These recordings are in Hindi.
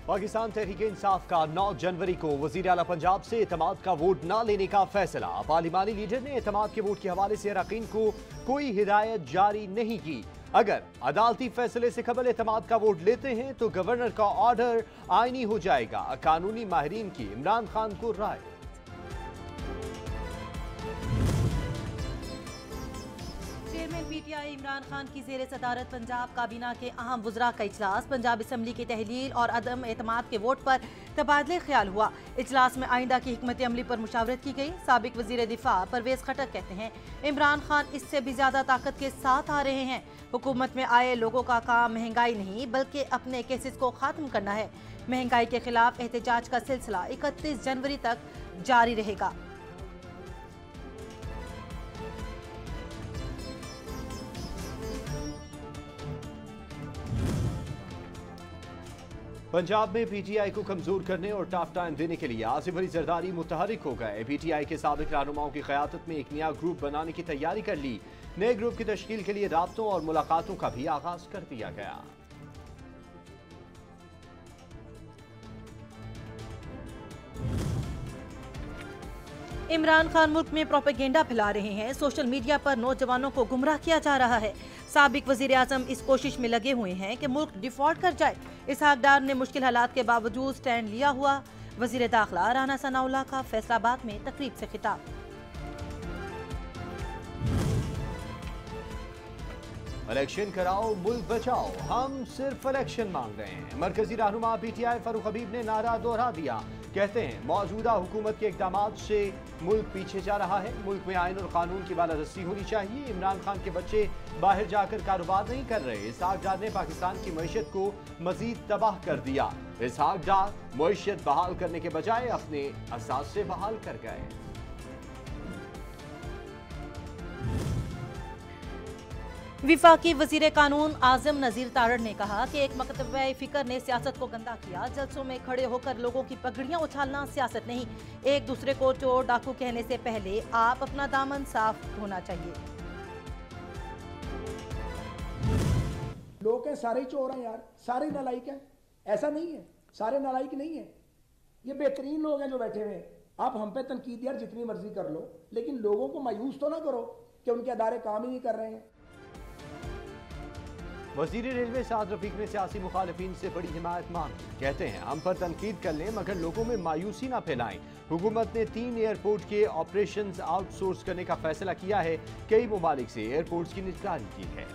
पाकिस्तान तहरीक-ए-इंसाफ का 9 जनवरी को वजीर आला पंजाब से एतमाद का वोट न लेने का फैसला। पार्लिमानी लीडर ने एतमाद के वोट के हवाले से अरकान को कोई हिदायत जारी नहीं की। अगर अदालती फैसले से कबल एतमाद का वोट लेते हैं तो गवर्नर का ऑर्डर आईनी हो जाएगा। कानूनी माहिरीन की इमरान खान को राय। पीटीआई इमरान खान की जेर सदारत पंजाब काबीना के अहम वज़रा का इजलास। पंजाब असम्बली की तहलील और अदम एतमाद के वोट पर तबादले ख्याल हुआ। इजलास में आइंदा की हिकमत अमली पर मुशावरत की गई। साबिक वजीर दिफा परवेज खटक कहते हैं इमरान खान इससे भी ज्यादा ताकत के साथ आ रहे हैं। हुकूमत में आए लोगों का काम महंगाई नहीं बल्कि अपने केसेस को खात्म करना है। महंगाई के खिलाफ एहतजाज का सिलसिला 31 जनवरी तक जारी रहेगा। पंजाब में पीटीआई को कमजोर करने और टॉप टाइम देने के लिए आसिफ अली जरदारी मुतहरिक हो गए। पीटीआई के साबिक रहनुमाओं की क़यादत में एक नया ग्रुप बनाने की तैयारी कर ली। नए ग्रुप की तश्कील के लिए राब्तों और मुलाकातों का भी आगाज कर दिया गया। इमरान खान मुल्क में प्रोपेगेंडा फैला रहे हैं। सोशल मीडिया पर नौजवानों को गुमराह किया जा रहा है। साबिक वजीर आजम इस कोशिश में लगे हुए हैं कि मुल्क डिफॉल्ट कर जाए। इसहाक डार ने मुश्किल हालात के बावजूद स्टैंड लिया हुआ। वजीर दाखिला राना सनाउल्लाह का फैसलाबाद में तकरीब से खिताब। इलेक्शन कराओ मुल्क बचाओ, हम सिर्फ इलेक्शन मांग रहे हैं। मरकजी रहनुमा पीटीआई फारूक हबीब ने नारा दोहरा दिया। कहते हैं मौजूदा हुकूमत के इकदाम से मुल्क पीछे जा रहा है। मुल्क में आइन और कानून की बालादस्ती होनी चाहिए। इमरान खान के बच्चे बाहर जाकर कारोबार नहीं कर रहे। इसहाक डार ने पाकिस्तान की मईशत को मजीद तबाह कर दिया। इसहाक डार मईशत बहाल करने के बजाय अपने असासे बहाल कर गए। विफाकी वजीर कानून आजम नजीर तारड़ ने कहा कि एक मकतबा फिक्र ने सियासत को गंदा किया। जलसों में खड़े होकर लोगों की पगड़ियां उछालना सियासत नहीं। एक दूसरे को चोर डाकू कहने से पहले आप अपना दामन साफ होना चाहिए। लोग हैं सारे ही चोर हैं यार, सारे नालायक हैं। ऐसा नहीं है, सारे नालायक नहीं है। ये बेहतरीन लोग हैं जो बैठे हुए हैं। आप हम पे तनकीद यार जितनी मर्जी कर लो, लेकिन लोगों को मायूस तो ना करो कि उनके अदारे काम ही नहीं कर रहे हैं। वजीर रेलवे साद रफीक ने सियासी मुखालिफिन से बड़ी हिमायत मांगी। कहते हैं हम पर तनकीद कर लें मगर लोगों में मायूसी ना फैलाएं। हुकूमत ने 3 एयरपोर्ट के ऑपरेशंस आउटसोर्स करने का फैसला किया है। कई ममालिक से एयरपोर्ट्स की निगरानी की है।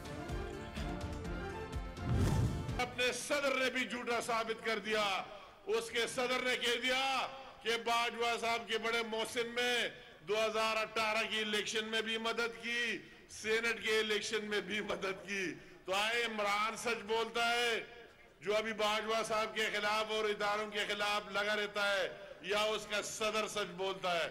अपने सदर ने भी झूठा साबित कर दिया। उसके सदर ने कह दिया कि बाजवा साहब के बड़े मौसम में 2018 की इलेक्शन में भी मदद की, सेनेट के इलेक्शन में भी मदद की। तो आए इमरान सच बोलता है जो अभी बाजवा साहब के खिलाफ और इदारों के खिलाफ लगा रहता है, या उसका सदर सच बोलता है?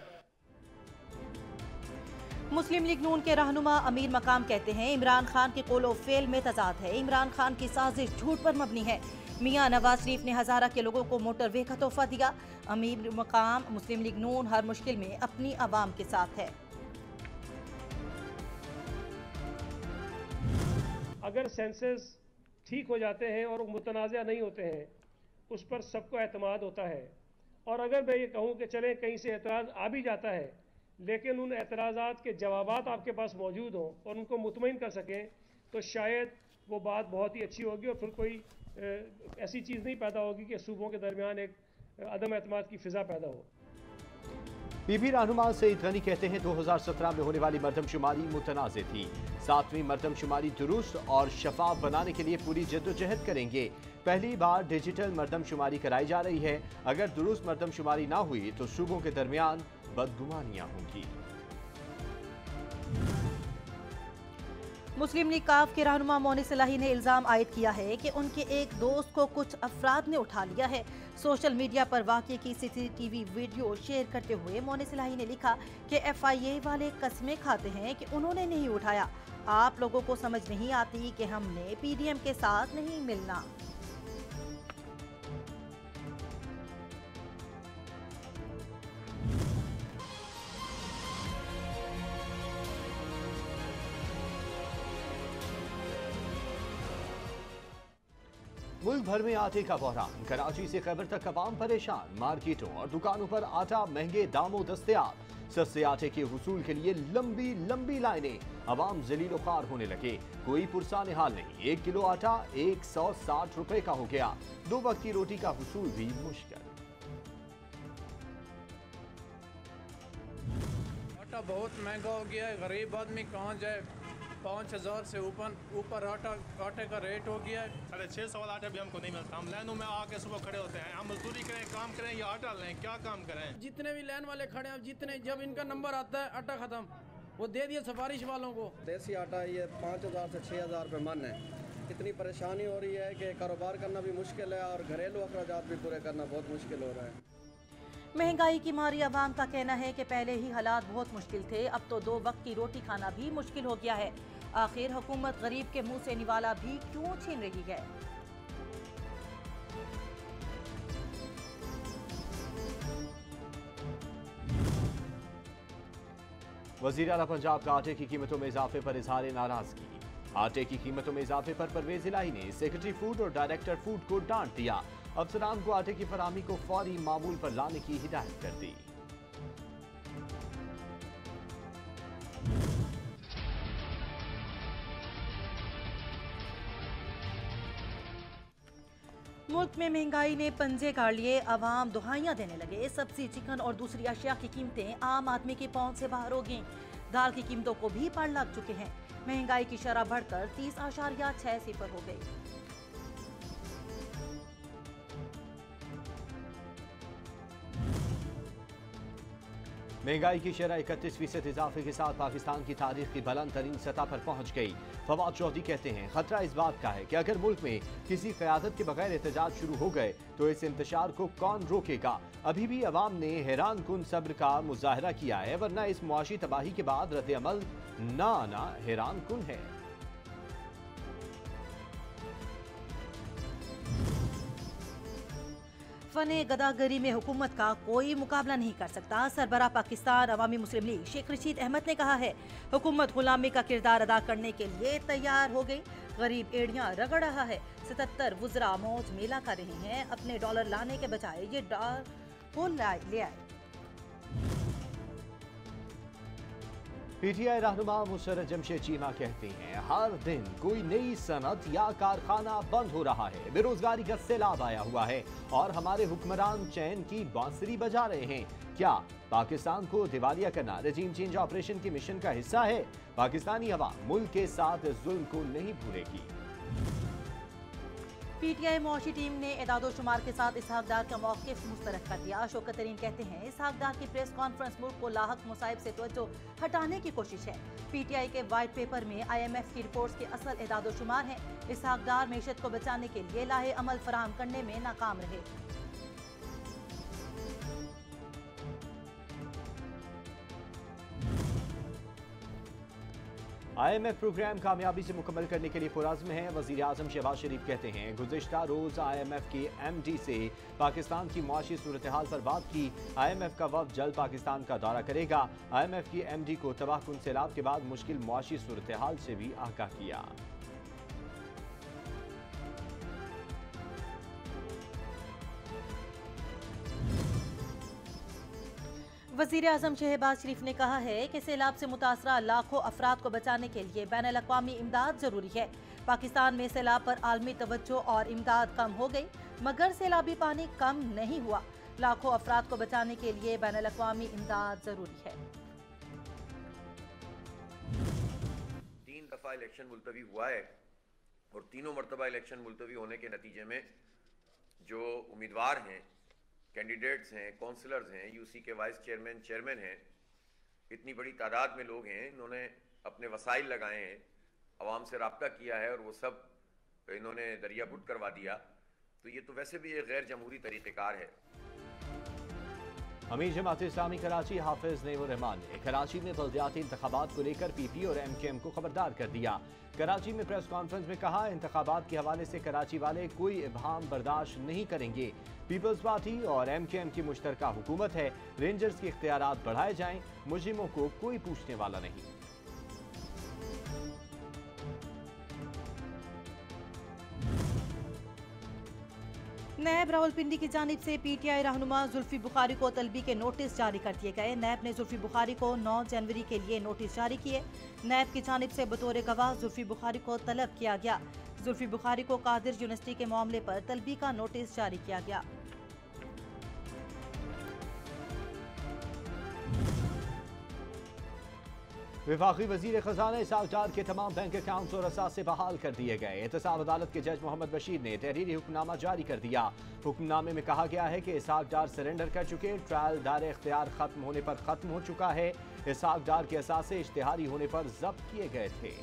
मुस्लिम लीग नून के रहनुमा अमीर मकाम कहते हैं इमरान खान के कौलो फेल में तजाद है। इमरान खान की साजिश झूठ पर मबनी है। मियां नवाज शरीफ ने हजारा के लोगों को मोटरवे का तोहफा दिया। अमीर मकाम मुस्लिम लीग नून हर मुश्किल में अपनी आवाम के साथ है। अगर सेंसस ठीक हो जाते हैं और मुतनाज़ा नहीं होते हैं, उस पर सबको एतमाद होता है। और अगर मैं ये कहूँ कि चलें कहीं से एतराज़ आ भी जाता है, लेकिन उन एतराज़ात के जवाबात आपके पास मौजूद हों और उनको मुतमईन कर सकें, तो शायद वो बात बहुत ही अच्छी होगी और फिर कोई ऐसी चीज़ नहीं पैदा होगी कि सूबों के दरमियान एक अदम एतमाद की फ़िज़ा पैदा हो। पीपी रहनुमा सईद गनी कहते हैं 2017 में होने वाली मरदमशुमारी मुतनाज़ थी। 7वीं मरदमशुमारी दुरुस्त और शफाफ बनाने के लिए पूरी जद्दोजहद करेंगे। पहली बार डिजिटल मरदमशुमारी कराई जा रही है। अगर दुरुस्त मरदमशुमारी ना हुई तो सूबों के दरमियान बदगुमानियां होंगी। मुस्लिम लीग काफ के रहनुमा मोनी सलाही ने इल्जाम आयद किया है कि उनके एक दोस्त को कुछ अफराद ने उठा लिया है। सोशल मीडिया पर वाक़े की सीसीटीवी वीडियो शेयर करते हुए मोनी सलाही ने लिखा कि FIA वाले कस्में खाते हैं कि उन्होंने नहीं उठाया। आप लोगों को समझ नहीं आती कि हमने PDM के साथ नहीं मिलना। मुल्क भर में आटे का बहरान, कराची से खैबर तक अवाम परेशान, मार्केटों और दुकानों पर आटा महंगे दामों दस्तयाब, सस्ते आटे के हुसूल के लिए लंबी लंबी लाइनें, अवाम जलीलो ख्वार होने लगे, कोई पुरसान हाल नहीं। 1 किलो आटा 160 रुपए का हो गया, 2 वक्त की रोटी का हुसूल भी मुश्किल। आटा बहुत महंगा हो गया है, गरीब आदमी कहाँ जाए। 5,000 से ऊपर आटे का रेट हो गया है। 650 वाला आटा भी हमको नहीं मिलता। हम लाइनों में आके सुबह खड़े होते हैं, हम मजदूरी करें, काम करें या आटा लें, क्या काम करें। जितने भी लाइन वाले खड़े हैं, जब इनका नंबर आता है आटा खत्म, वो दे दिए सिफारिश वालों को। देसी आटा ये 5,000 से 6,000 रुपये मन है। इतनी परेशानी हो रही है कि कारोबार करना भी मुश्किल है और घरेलू अखराजात भी पूरे करना बहुत मुश्किल हो रहा है। महंगाई की मारी अवाम का कहना है कि पहले ही हालात बहुत मुश्किल थे, अब तो 2 वक्त की रोटी खाना भी मुश्किल हो गया है। आखिर हुकूमत गरीब के मुंह से निवाला भी क्यों छीन रही है। वज़ीर आला पंजाब का आटे की कीमतों में इजाफे पर इजहार नाराजगी। आटे की कीमतों में इजाफे पर परवेज इलाही ने सेक्रेटरी फूड और डायरेक्टर फूड को डांट दिया। अफसरान को आटे की फराहमी को फौरी मामूल पर लाने की हिदायत कर दी। मुल्क में महंगाई ने पंजे गाड़ लिए, अवाम दुहाइयां देने लगे। सब्जी, चिकन और दूसरी अशिया की कीमतें आम आदमी की पहुंच से बाहर हो गईं। दाल की कीमतों को भी पार लग चुके हैं। महंगाई की शरह बढ़कर 30.6% हो गई। महंगाई की शरह 31% इजाफे के साथ पाकिस्तान की तारीख की बुलंद तरीन सतह पर पहुंच गई। फवाद चौधरी कहते हैं खतरा इस बात का है कि अगर मुल्क में किसी क़यादत के बगैर एहतजाज शुरू हो गए तो इस इंतशार को कौन रोकेगा। अभी भी अवाम ने हैरान कुन सब्र का मुजाहरा किया है, वरना इस मुआशी तबाही के बाद रद्द अमल न आना हैरान कुन है। फने गदागरी में हुकूमत का कोई मुकाबला नहीं कर सकता। सरबराह पाकिस्तान अवामी मुस्लिम लीग शेख रशीद अहमद ने कहा है हुकूमत गुलामी का किरदार अदा करने के लिए तैयार हो गई। गरीब एड़ियां रगड़ रहा है। 77 वुज़रा मौज मेला कर रहे हैं। अपने डॉलर लाने के बजाय ये डॉलर को ले आए। पीटीआई रहनुमा मुशर्रफ जमशेद चीमा कहते हैं हर दिन कोई नई सनत या कारखाना बंद हो रहा है। बेरोजगारी का सैलाब आया हुआ है और हमारे हुक्मरान चैन की बांसुरी बजा रहे हैं। क्या पाकिस्तान को दिवालिया करना रजीम चेंज ऑपरेशन के मिशन का हिस्सा है? पाकिस्तानी अवाम मुल्क के साथ जुल्म को नहीं भूलेगी। पीटीआई मुआशी टीम ने एदादोशुमार के साथ इसहाक डार का मौक़िफ़ मुस्तरद कर दिया। शौकत तरीन कहते हैं इसहाक डार की प्रेस कॉन्फ्रेंस मुल्क को लाहक मुसाइब से तवज्जो हटाने की कोशिश है। पीटीआई के वाइट पेपर में IMF की रिपोर्ट्स के असल एदादोशुमार हैं। इसहाक डार मैशत को बचाने के लिए लाहे अमल फराहम करने में नाकाम रहे। IMF प्रोग्राम कामयाबी से मुकम्मल करने के लिए पुरज़्म है। वज़ीर आज़म शहबाज शरीफ कहते हैं गुज़िश्ता रोज़ IMF की MD से पाकिस्तान की मुआशी सूरत हाल पर बात की। IMF का वफ़द जल्द पाकिस्तान का दौरा करेगा। IMF की MD को तबाहकुन सैलाब के बाद मुश्किल मुआशी सूरत हाल से भी आगाह किया। वज़ीर आज़म शहबाज शरीफ ने कहा है कि सैलाब से मुतासरा लाखों अफराद को बचाने के लिए बैनुल-अक़वामी इमदाद ज़रूरी है। पाकिस्तान में सैलाब पर आलमी तवज्जो और इमदाद कम हो गई, मगर सैलाबी पानी कम नहीं हुआ। लाखों अफराद को बचाने के लिए बैनुल-अक़वामी इमदाद ज़रूरी है। 3 दफ़ा इलेक्शन मुलतवी हुआ है और तीनों मरतबा इलेक्शन मुलतवी होने के नतीजे में जो उम्मीदवार हैं, कैंडिडेट्स हैं, काउंसलर्स हैं, यूसी के वाइस चेयरमैन, चेयरमैन हैं, इतनी बड़ी तादाद में लोग हैं, इन्होंने अपने वसाइल लगाए हैं, अवाम से रब्ता किया है और वो सब इन्होंने दरिया पुट करवा दिया। तो ये तो वैसे भी एक गैर जमहूरी तरीक़ेकार है। अमीर जमात इस्लामी कराची हाफिज नईमुर रहमान ने कराची में बल्दियाती इंतखाबात को लेकर PP और MKM को खबरदार कर दिया। कराची में प्रेस कॉन्फ्रेंस में कहा इंतखाबात के हवाले से कराची वाले कोई इबहाम बर्दाश्त नहीं करेंगे। पीपल्स पार्टी और MKM की मुश्तरका हुकूमत है। रेंजर्स के इख्तियारात बढ़ाए जाएं, मुजरिमों को कोई पूछने वाला नहीं। नैब रावलपिंडी की जानिब से पीटीआई रहनुमा जुल्फी बुखारी को तलबी के नोटिस जारी कर दिए गए। नैब ने जुल्फी बुखारी को 9 जनवरी के लिए नोटिस जारी किए। नैब की जानिब से बतौर गवाह जुल्फी बुखारी को तलब किया गया। जुल्फी बुखारी को कादिर यूनिवर्सिटी के मामले पर तलबी का नोटिस जारी किया गया। वफाकी वजीर खजाना इसहाक डार के तमाम बैंक अकाउंट्स और असासे बहाल कर दिए गए। एहतसाब अदालत के जज मोहम्मद बशीर ने तहरीरी हुक्मनामा जारी कर दिया। हुक्मनामे में कहा गया है कि इसहाक डार सरेंडर कर चुके, ट्रायल दायरे इख्तियार खत्म होने पर खत्म हो चुका है। इसहाक डार के असासे इश्तिहारी होने पर जब्त किए गए थे।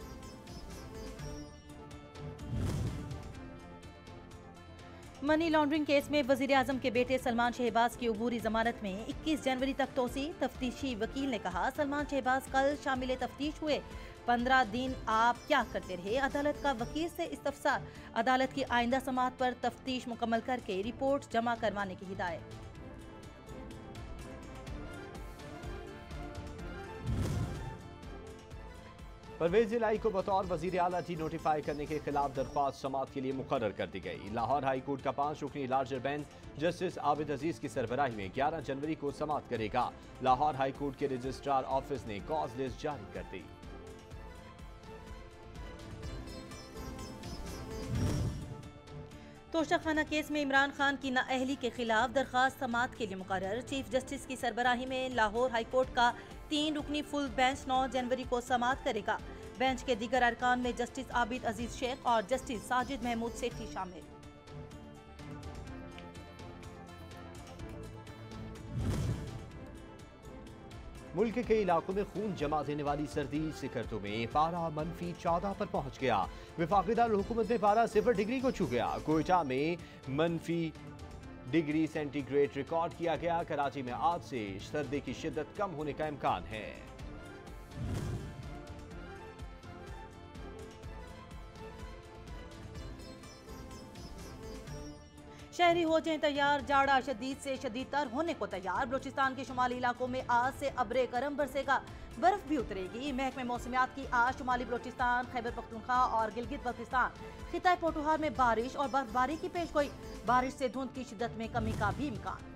मनी लॉन्ड्रिंग केस में वजीर आजम के बेटे सलमान शहबाज की अबूरी जमानत में 21 जनवरी तक तोसी। तफ्तीशी वकील ने कहा, सलमान शहबाज कल शामिल तफ्तीश हुए। 15 दिन आप क्या करते रहे? अदालत का वकील से इस्तफसार। अदालत की आइंदा समाअत पर तफ्तीश मुकम्मल करके रिपोर्ट जमा करवाने की हिदायत। परवेज इलाही को बतौर वजीर आला डी नोटिफाई करने के खिलाफ दरख्वास्त समाअत के लिए मुकर्रर कर दी गई। लाहौर हाई कोर्ट का 5 रुकनी larger bench justice Abid Aziz की सरबराही में 11 जनवरी को समाअत करेगा। लाहौर हाई कोर्ट के रजिस्ट्रार ऑफिस ने कॉज लिस्ट जारी कर दी। तोशाखाना केस में इमरान खान की नाअहली के खिलाफ दरखास्त समाअत के लिए मुकर्रर। चीफ जस्टिस की सरबराही में लाहौर हाई कोर्ट का 3 रुकनी फुल बेंच 9 जनवरी को समाअत करेगा। बेंच के दीगर अरकान में जस्टिस आबिद अजीज शेख और जस्टिस साजिद महमूद सेठी शामिल। मुल्क के कई इलाकों में खून जमा देने वाली सर्दी सिकरतों में पारा -14 पर पहुंच गया। वफाकी दारुल हुकूमत में पारा 0 डिग्री को छू गया। कोयटा में -डिग्री सेंटीग्रेड रिकॉर्ड किया गया। कराची में आज से सर्दी की शिद्दत कम होने का इम्कान है। शहरी हो जाएं तैयार, जाड़ा शदीद से शदीद तर होने को तैयार। बलूचिस्तान के शुमाली इलाकों में आज से अब्रे करम बरसेगा, बर्फ भी उतरेगी। महकमे मौसमियात की आज शुमाली बलूचिस्तान, खैबर पख्तूनख्वा और गिलगित बल्तिस्तान खिताए पोठोहार में बारिश और बर्फबारी की पेशगोई। बारिश से धुंध की शिद्दत में कमी का भी इम्कान।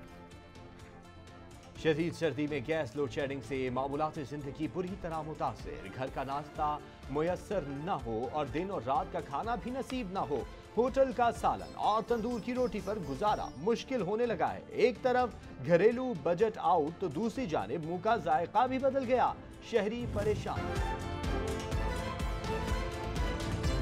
शदीद सर्दी में गैस लोड शेडिंग से मामूलात जिंदगी बुरी तरह मुतासिर। घर का नाश्ता मुयसर न हो और दिन और रात का खाना भी नसीब न हो। होटल का सालन और तंदूर की रोटी पर गुजारा मुश्किल होने लगा है। एक तरफ घरेलू बजट आउट तो दूसरी जानिब मुंह का जायका भी बदल गया। शहरी परेशान।